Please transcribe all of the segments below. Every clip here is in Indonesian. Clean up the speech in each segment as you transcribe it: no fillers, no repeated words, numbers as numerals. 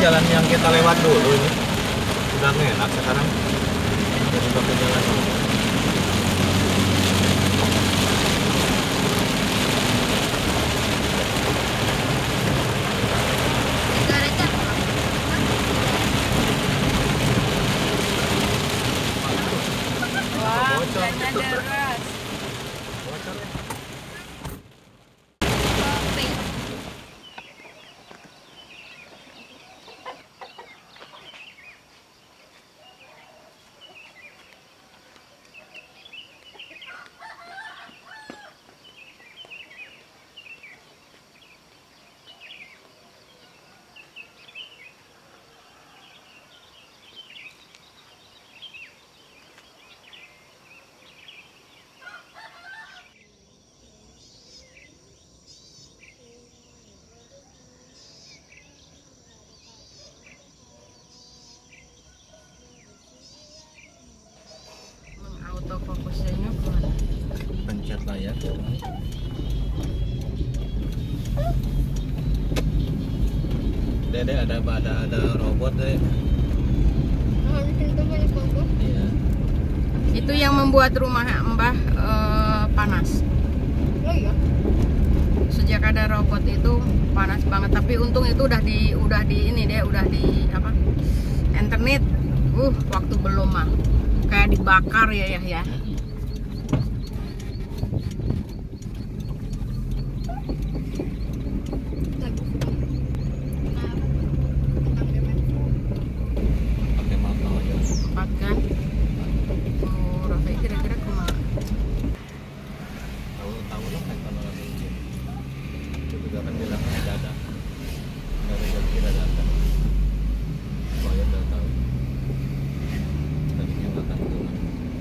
jalan yang kita lewat dulu ini. Udah enak sekarang. Jadi pakai jalan dulu. Wah, hujannya deras. Autofokusnya kemana? Pencet layar. Dede ada robot deh. Iya. Itu yang membuat rumah Mbah panas. Oh iya. Sejak ada robot itu panas banget. Tapi untung itu udah di ini deh, udah di apa? Internet. Waktu belum mah kayak dibakar ya. Pakai mata aja. Cepat kan? Rafi kira-kira kemana? Tahu lah kan kalau lagi hujan. Itu juga kan bilangnya ada kira datang. Saya udah tahu. Tadinya nggak akan turun.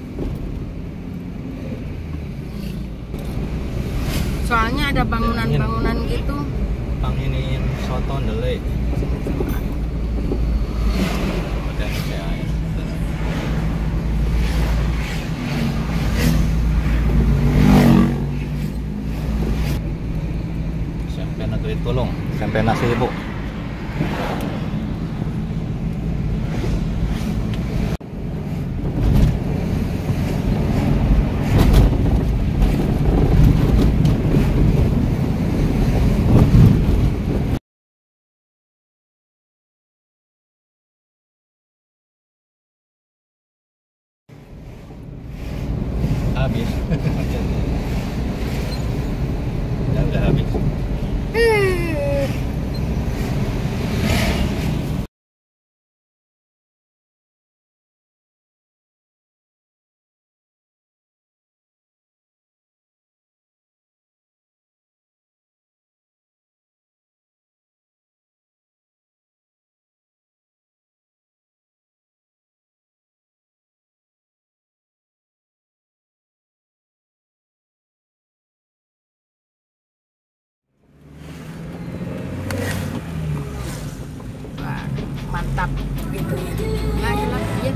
Soalnya ada bangunan-bangunan gitu. Panginin soto dele. Pakai air. Sampai negeri Tulung, sampai nasi ibu. Habis. Ya udah habis. Wah, mantap gitu ya. Lagi ya.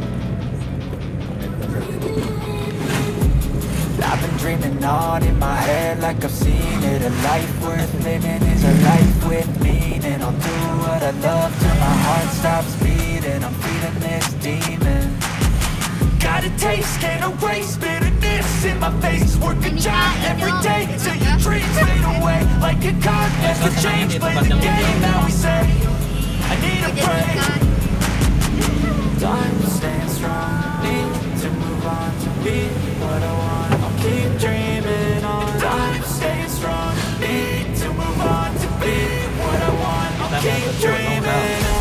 I've been dreaming on in my head like I've seen it. A life worth living is a life with meaning. I'll do what I love till my heart stops beating. I'm feeding this demon. Got a taste, can't erase bitterness in my face. Work a job every day till your dreams fade away. Like a card that's the change, play the game that we say. I need a break. Time to stand strong, need to move on to be what I want. I'll keep dreaming on. Time to stay strong, need to move on to be what I want. I'll keep dreaming on.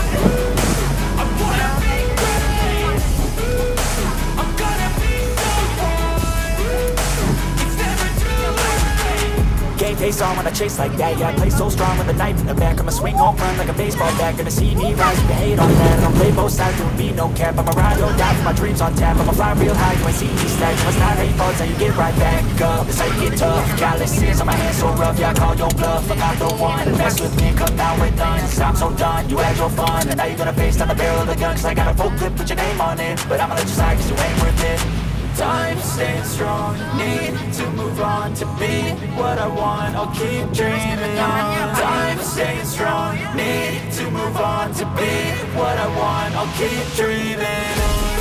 I'm gonna be so face on when I chase like that. Yeah, I play so strong with a knife in the back. I'ma swing home run like a baseball bat. Gonna see me rise, you can hate on that. I'll play both sides, doing me no cap. I'ma ride or die for my dreams on tap. I'ma fly real high, you ain't see me stack. You must not hate falls, how you get right back up. That's how you get tough. Calluses on my hands so rough, yeah, I call your bluff. I'm not the one to mess with me and come down with guns. I'm so done, you had your fun, and now you're gonna face down the barrel of the gun. Cause I got a full clip, put your name on it. But I'ma let you slide cause you ain't worth it. Time staying strong, need to move on to be what I want, I'll keep dreaming on. Time staying strong, need to move on to be what I want, I'll keep dreaming on.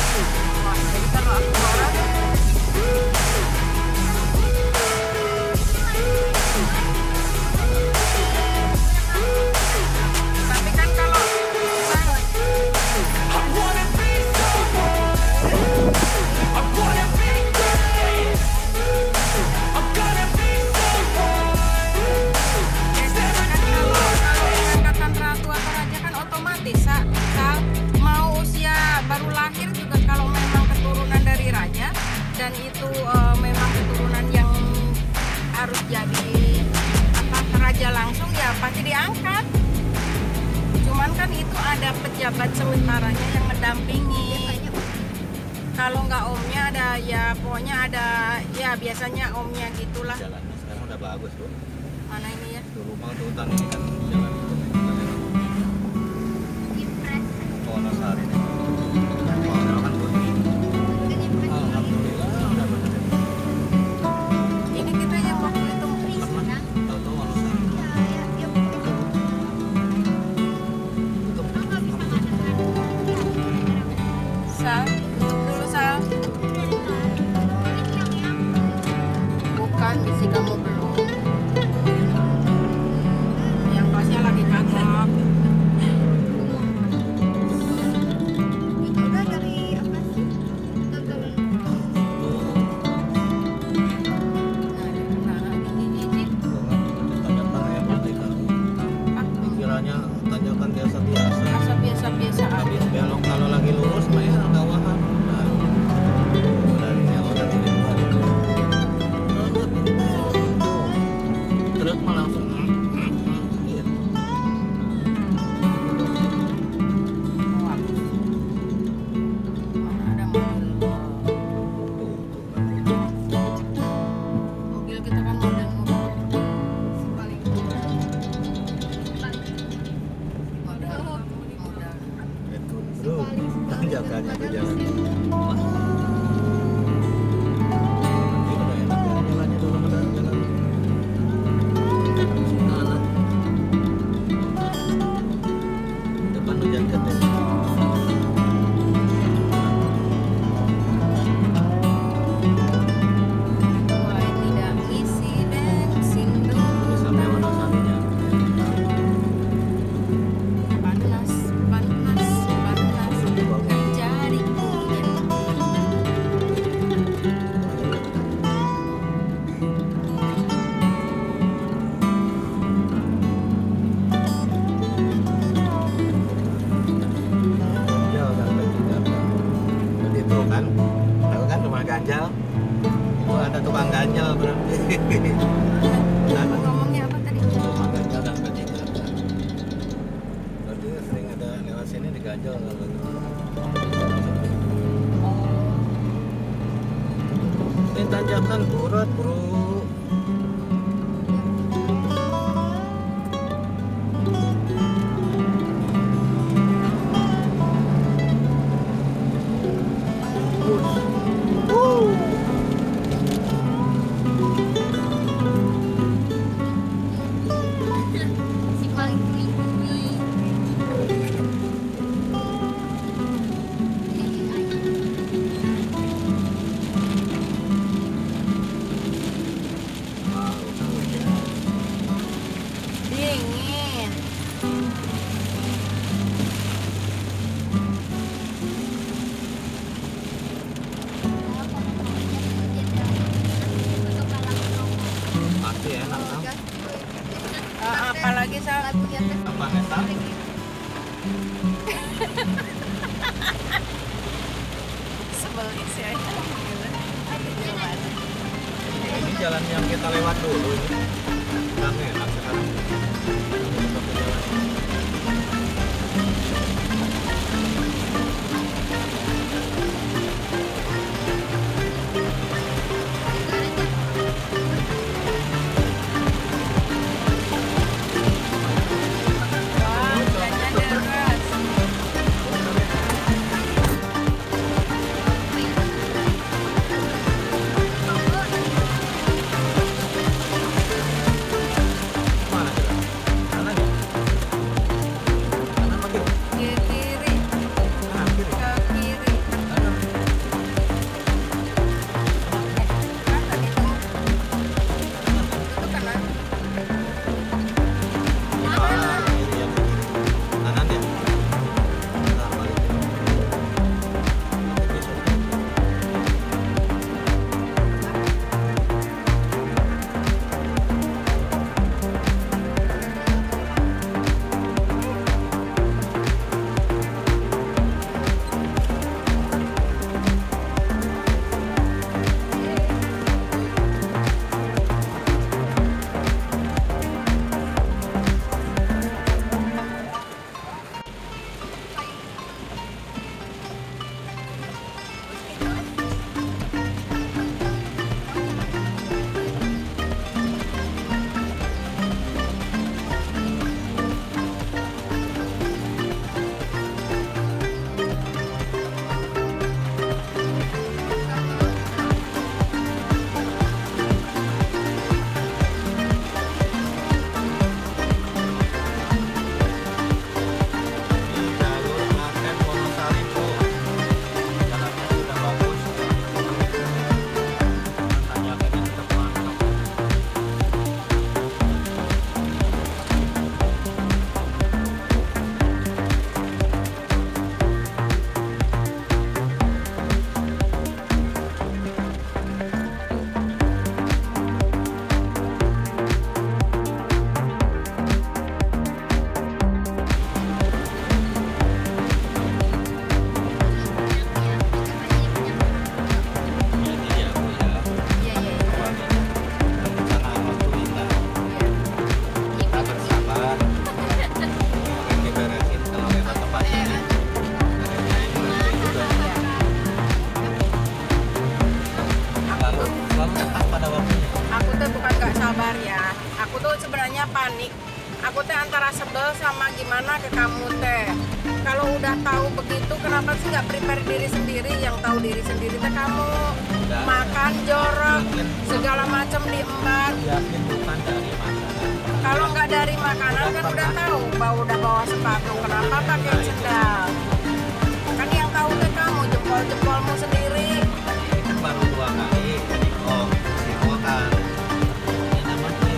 Dan itu memang keturunan yang harus jadi raja langsung, ya pasti diangkat. Cuman kan itu ada pejabat sementaranya yang mendampingi. Kalau nggak omnya ada, ya pokoknya ada, ya biasanya omnya gitulah. Jalannya sekarang udah bagus tuh. Mana ini ya? Tuh rumah tuh hutan ini kan jalan itu. Wonosari ini. Wonosari kan putih. Alhamdulillah udah bener. Ini kita yang waktu itu Tahu Wonosari. Sal, tutup dulu Sal. Bukan, isi kamu belum. Yang pasnya lagi cakep. Tanjakan biasa-biasa. Asa biasa-biasa Habis aja. belok kalau lagi lurus mah ya kawahan. Dari awal dari luar. Terus mah langsung gitu. Mana ada mobil? Mobil kita kan model-model paling Bro, tanjakannya ke jalan. Wah. Ini udah enak ya jalannya dulu udah jalan. Nah. Depan hujan gede. Wah, tidak isi bensin dulu. Sampai Wonosarinya. Panas, panas, panas. Jadi hujan. Ganjal kan berarti itu kan. Tahu kan rumah ganjal? Oh, ada tukang ganjal berarti. Ngomongnya apa tadi? Rumah ganjal dan berarti sering ada lewat sini diganjal kalau gitu. Ini tanjakan berat bro. Dingin. Pasti enak kan? Apalagi Sal? Apa enak? Sebelin sih aja. Ini jalan yang kita lewat dulu ini. sebenarnya panik. Aku teh antara sebel sama gimana ke kamu teh. Kalau udah tahu begitu, kenapa sih nggak prepare diri sendiri? Yang tahu diri sendiri teh kamu makan jorok, segala macam diembat. Yakin bukan dari makanan. Kalau nggak dari makanan kan udah tahu, udah bawa sepatu. Kenapa pakai sendal? Kan yang tahu teh kamu, jempol-jempolmu sendiri. Ini kan baru 2 kali. Oh, kan. Ini namanya.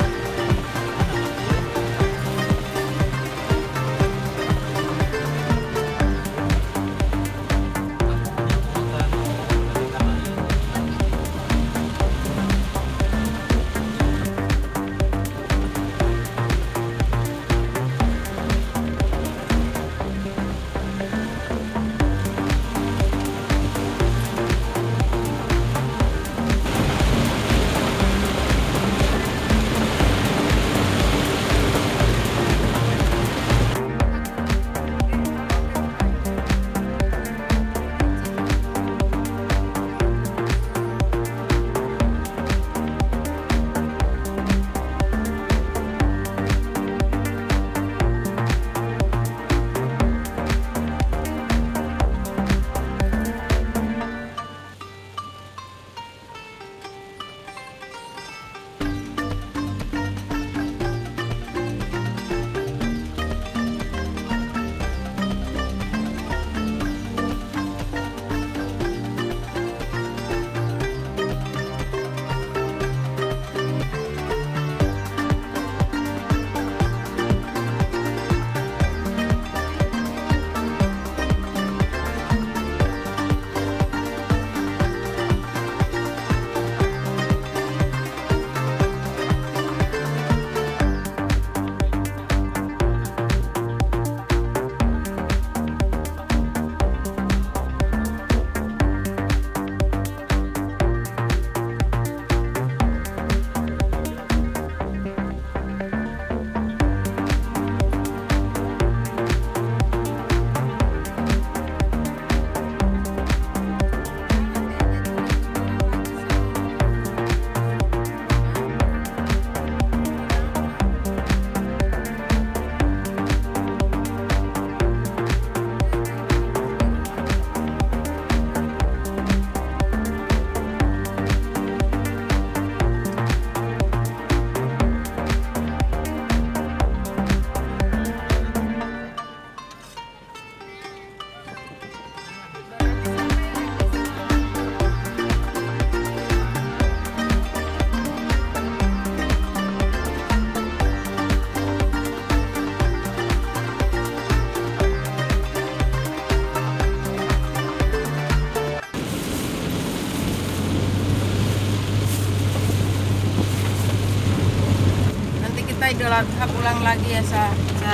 Idul Adha pulang lagi ya, Sa.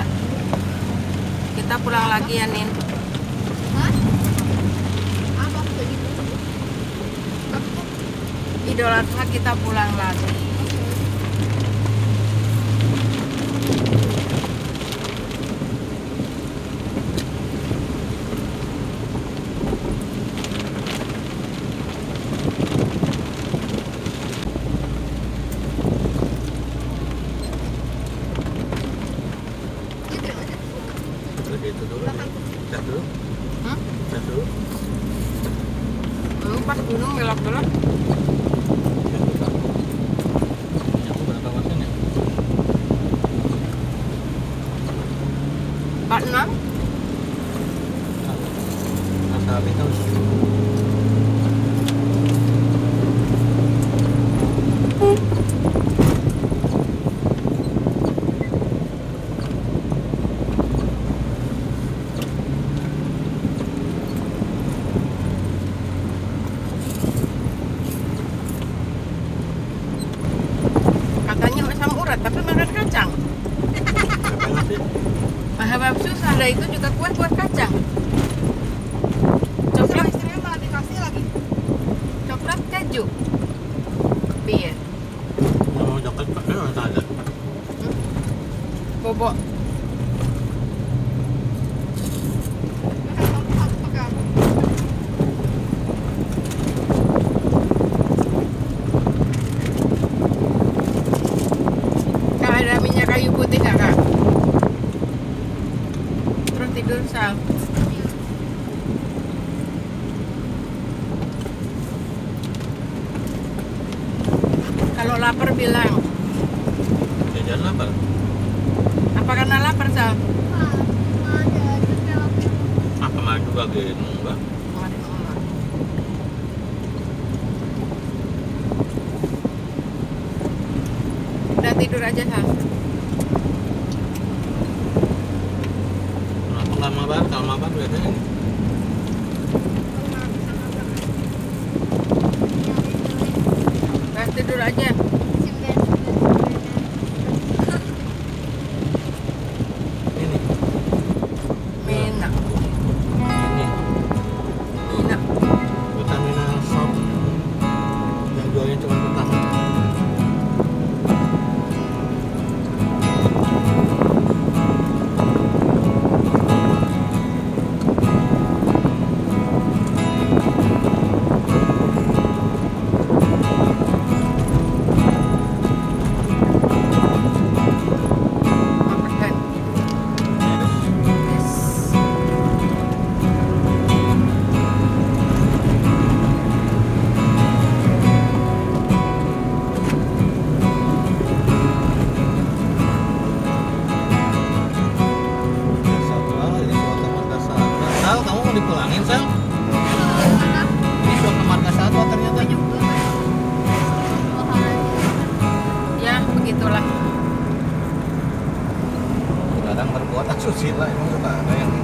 Kita pulang lagi ya, Nin. Idul Adha kita pulang lagi. Itu dulu. Cek dulu. Cek dulu. Pas gunung belok dulu. Aku berapa wasin ya? 46. Masa itu. Tapi makan kacang. Mahal susah, ada itu juga kue kacang. Coklat istrinya malah dikasih lagi. Coklat keju. Bir. Mau coklat pakai apa ada? Bobok. Sal? Kalau lapar bilang. Ya jangan lapar. Apa karena lapar, Sal? Apa mah juga gitu enggak. Udah tidur aja, Sal. Kenapa nggak mabar? Kalau mabar biasanya Udah tidur aja. ini. Mina. Ini. Mina. Vitamina shop yang jualnya cuma pertama. Makan. Yes. Sal, kamu mau dipulangin, Sal? Ini sudah ke markas satu ternyata. Ya, begitulah. Kadang berbuat asusila emang suka ada yang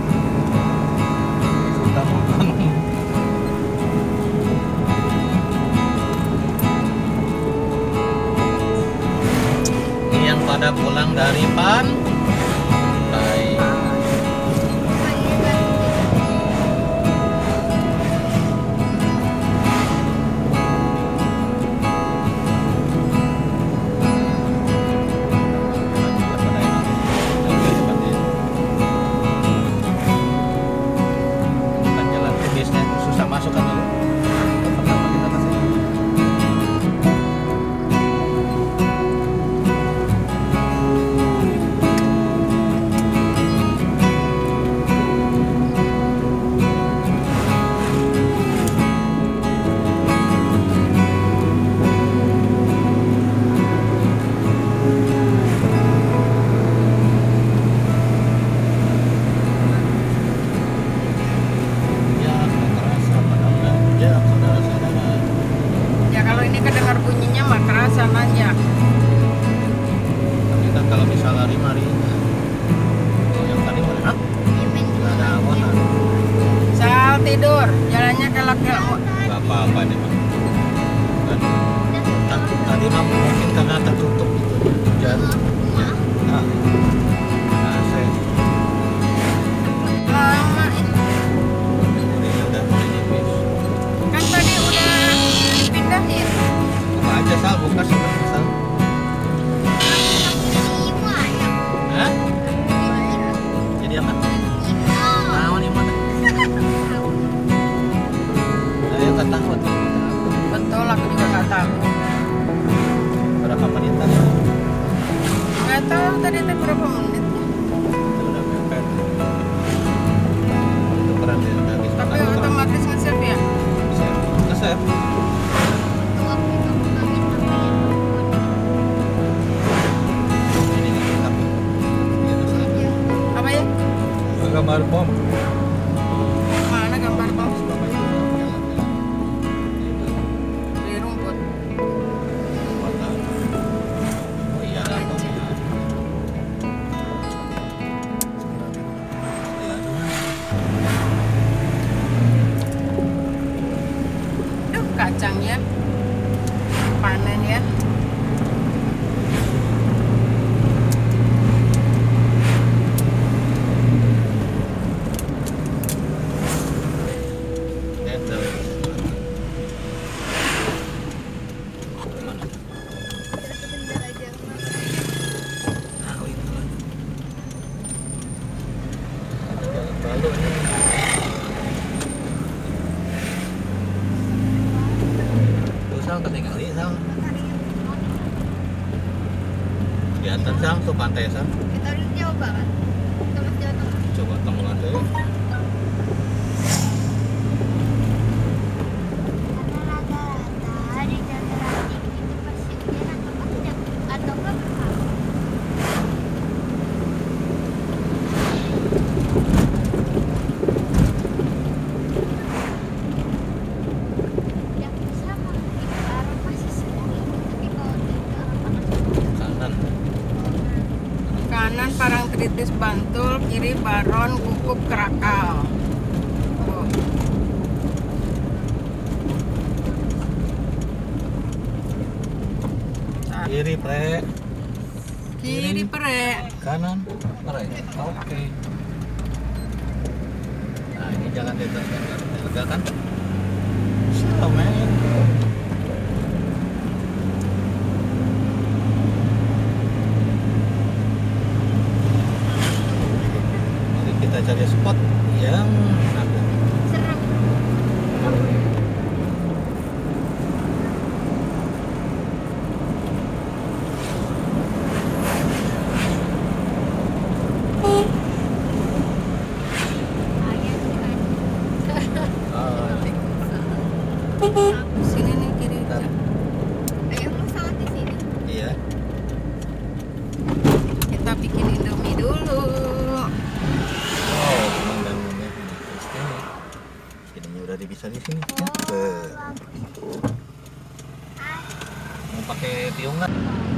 suka makan. Ini yang pada pulang dari pantai. Bukan jalan bisnya susah masuk kan dulu. Pertama kita ke sini. Ya, terasa pada belanja saudara-saudara. Ya kalau ini kedengar bunyinya mah kerasa nanya. Tapi kan kalau misal lari yang tadi mana? Hah? Nggak ada awanan. Sal tidur, jalannya kelak-kelak. Nggak apa-apa nih mah. Kan tadi mah mungkin karena tertutup gitu hujan. Ya. Nah, saya Lama ini. ini udah mulai nipis. Kan tadi udah dipindahin. Buka aja Sal, buka sebentar Sal. Hah? Jadi apa? Tahu nih mana? Ada yang tak tahu tuh. Betul, aku juga nggak tahu. Berapa menit tadi? Nggak tahu tadi teh berapa menit. Itu udah mepet. Itu keren deh, udah habis Tapi makan. otomatis nge-save ya. Nge-save. Ini nge-save. Gitu, Sal. Apa ya? Gambar bom. Mana gambar bom? Di rumput. Oh iya lah bomnya. Duh, kacangnya panen ya. Sal ketinggalan Sal. Di atas Sal tuh pantai Sal. Kita udah jauh banget. Sama Jawa Tengah. coba kamu ada. Kanan Parangtritis Bantul, kiri Baron Kukup Krakal. Oh. Kiri pre, Kiri Pre. kanan pre. Oke. Nah ini jalan lega kan? Slow man. Jadi kita cari spot yang ada. Sini nih kiri. Bentar. Iya. Kita bikin Indomie dulu. Oh, pemandangannya ini. Jadinya udah bisa di sini. Mau pakai tiungan?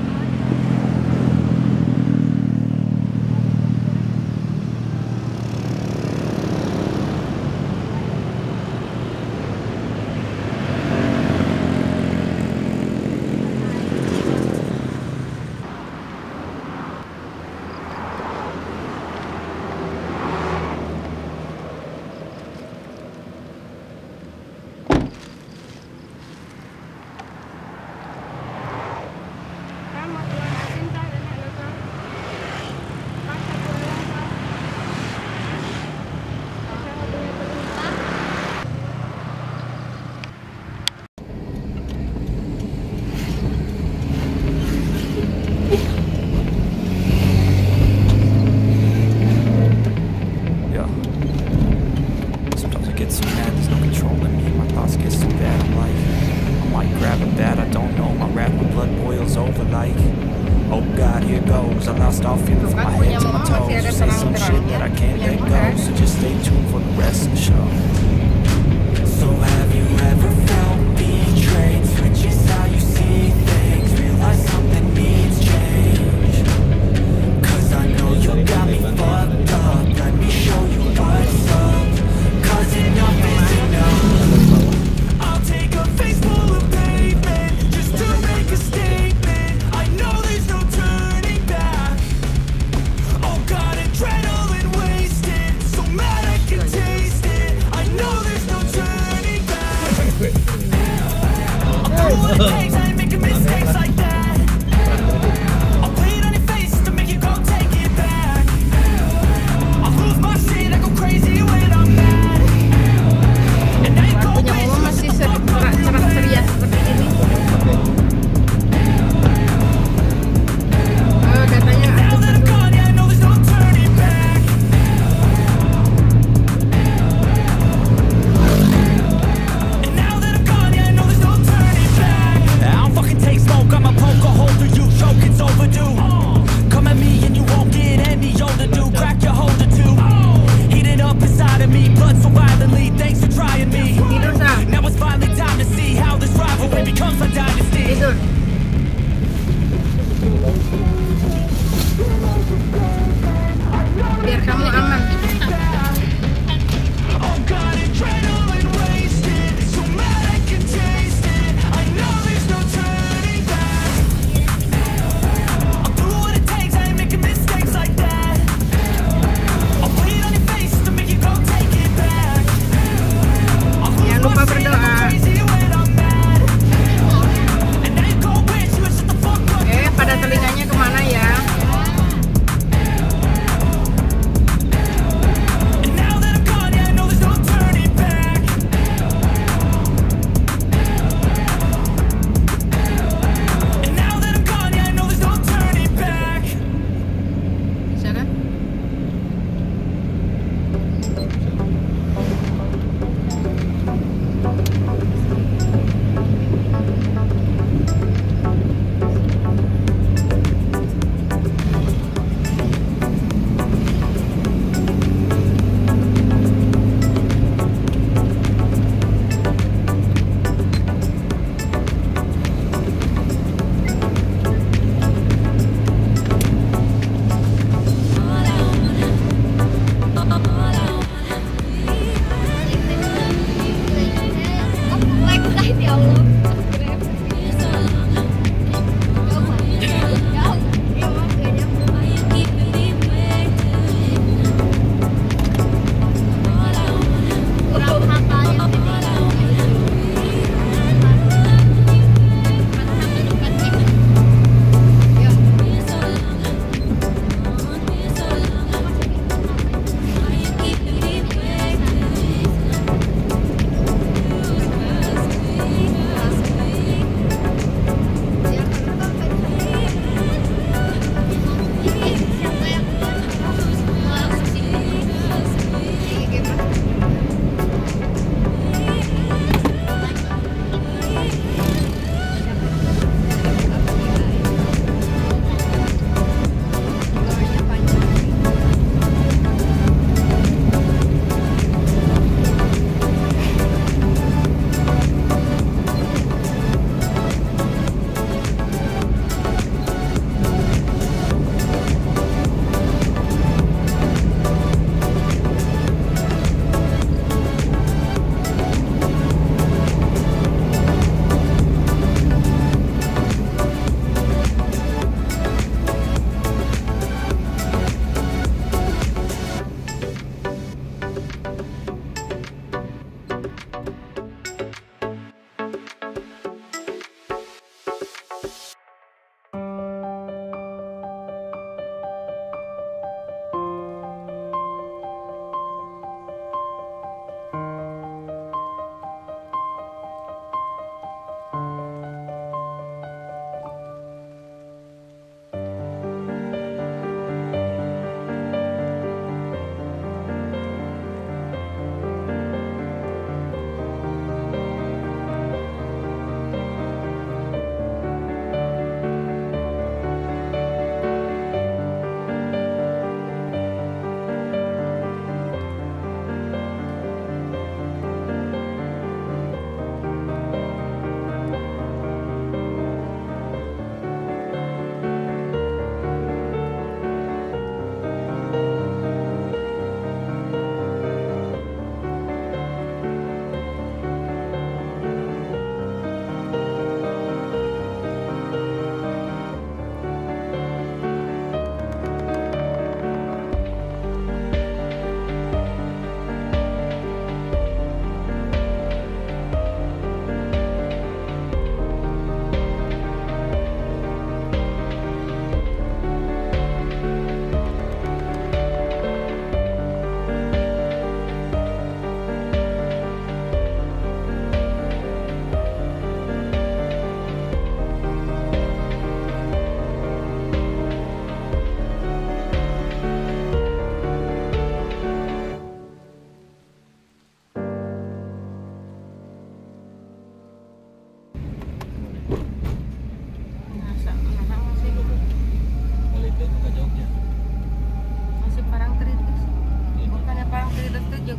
Yeah. Sometimes I get so mad, there's no controlling me. My thoughts get so bad, I'm like, I might grab a bat, I don't know. My rap, my blood boils over like, oh God, here goes. I lost all feeling from my head to my toes. You say some shit that I can't let go, so just stay tuned for the rest of the show. So have you ever felt betrayed? Switches how you see things, realize something needs change. Cause I know you got me fucked up. Let me show you what's up. Cause enough is enough. I'll take a face full of pavement just to make a statement. I know there's no turning back. Oh God, adrenaline wasted, so mad I can taste it. I know there's no turning back.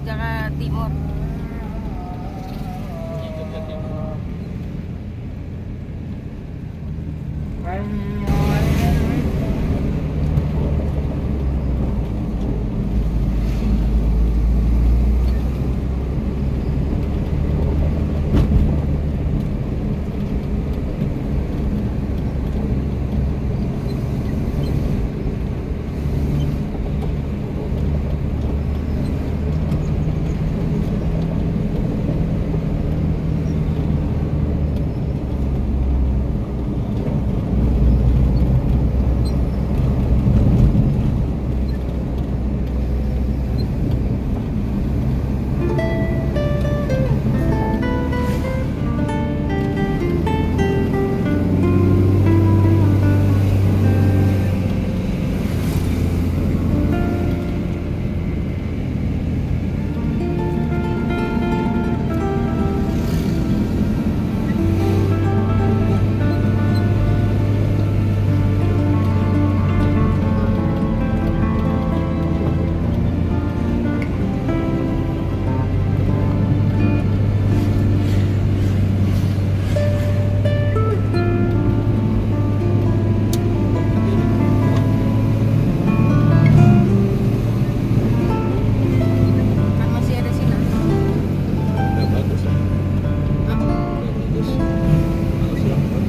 Jogja Timur. Ini Jogja Timur. Kan masih ada sinar. Udah bagus ya. Hah? Udah bagus. Harus lambat.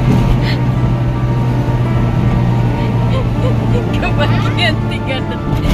Kebagian 3 detik.